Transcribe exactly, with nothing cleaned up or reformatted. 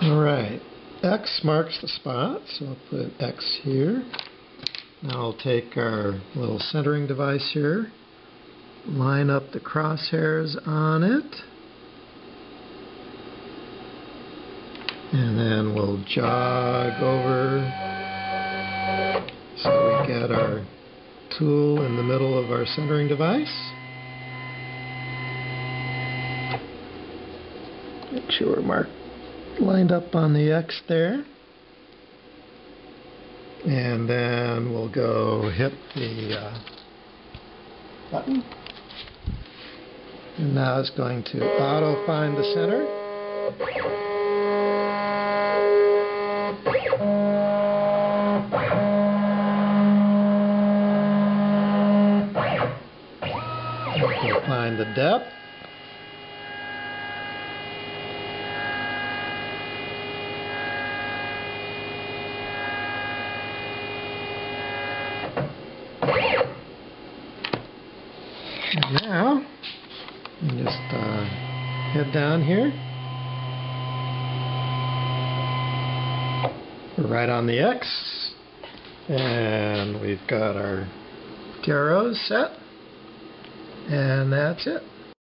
Alright, X marks the spot, so I'll put X here. Now I'll take our little centering device here, line up the crosshairs on it, and then we'll jog over so we get our tool in the middle of our centering device. Make sure we're marked, lined up on the X there. And then we'll go hit the uh, button. And now it's going to auto find the center. We'll find the depth. And now, you just uh, head down here. We're right on the X, and we've got our T R Os set, and that's it.